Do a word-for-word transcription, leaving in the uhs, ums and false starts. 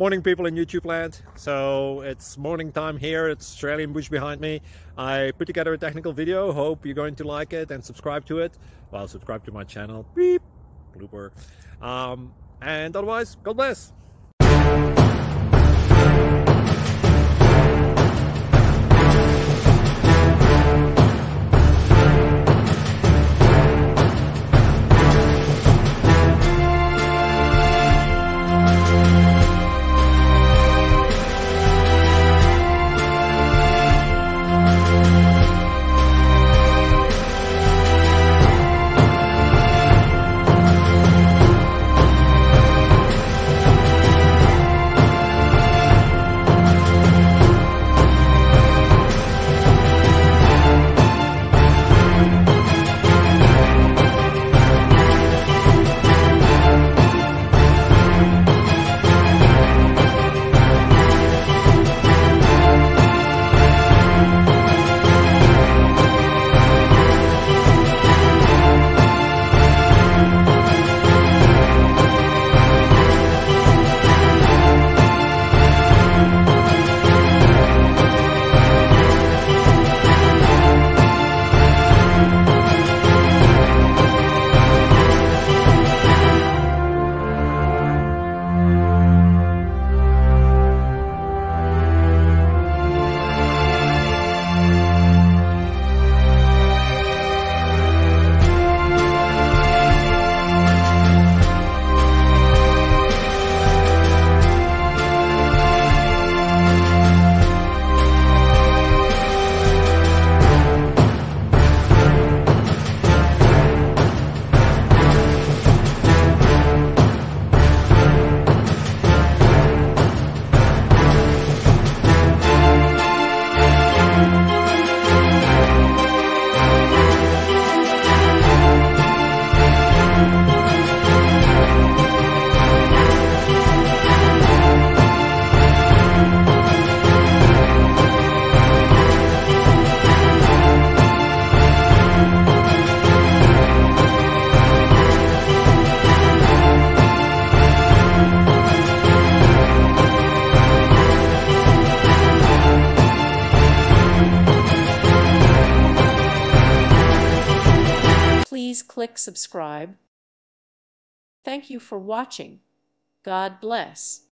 Morning, people in YouTube land. So it's morning time here. It's Australian bush behind me. I put together a technical video. Hope you're going to like it and subscribe to it. Well, subscribe to my channel. Beep. Blooper. Um, and otherwise, God bless. Please click subscribe. Thank you for watching. God bless.